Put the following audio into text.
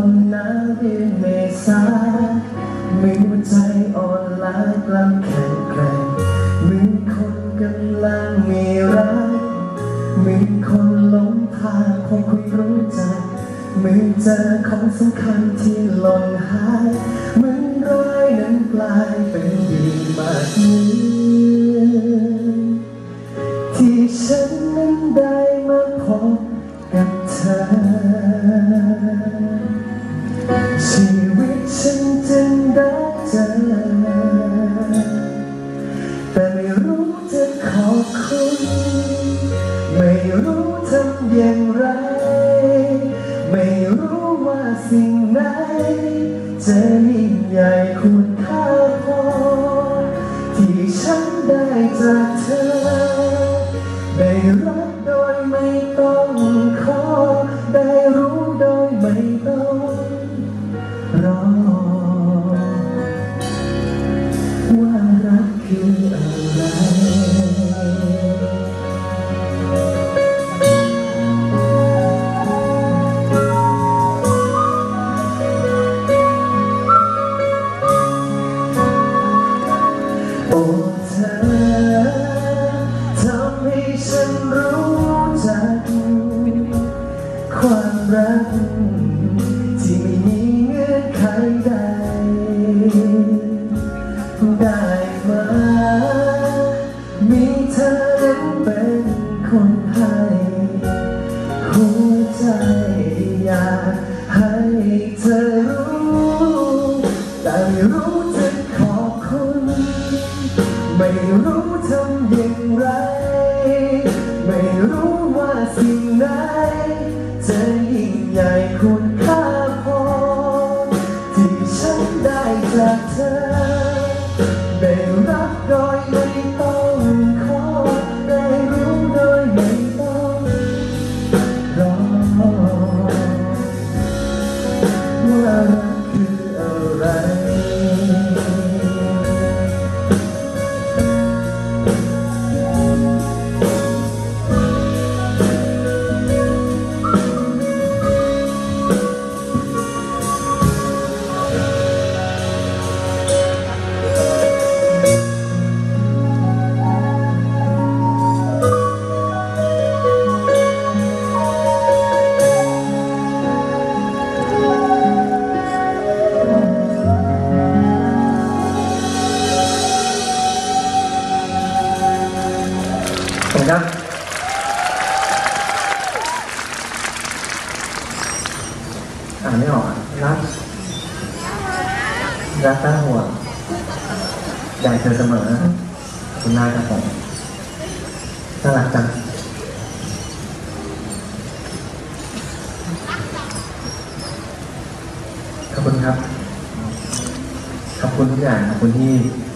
หนาวเดือนเมษามือใจอ่อนล้ากล้ำแข็งแกร่งมือคนกำลังมีรักมือคนหลงทางคงคุยรู้จักมือเจอของสำคัญที่หล่นหายมือร้ายนั้นกลายเป็นดีมากเหมือนที่ฉันนั้นได้มาพบกับเธอชีวิตฉันจึงได้เจอแต่ไม่รู้จะขอบคุณไม่รู้ทำอย่างไรไม่รู้ว่าสิ่งไหนจะยิ่งใหญ่คุณค่าพอที่ฉันได้จากเธอได้รักโดยไม่ต้องขอได้รู้โดยไม่ต้องรอว่ารักคืออะไรโอ้เธอทำให้ฉันรู้จักความรักที่ไม่มีเงื่อนไขใดได้มามีเธอนั้นเป็นคนให้หัวใจอยากให้เธอรู้แต่ไม่รู้จะขอบคุณไม่รู้ทำอย่างไรไม่รู้ว่าสิ่งไหนจะยิ่งใหญ่คุณค่าพอที่ฉันได้จากเธอได้รักโดยไม่ต้องขอได้รู้โดยไม่ต้องรอว่ารักคืออะไรครับอ่านไม่ออกรักตั้งหัวอยากเธอเสมอคุณนายครับผมน่ารักจังขอบคุณครับขอบคุณทุกอย่างขอบคุณที่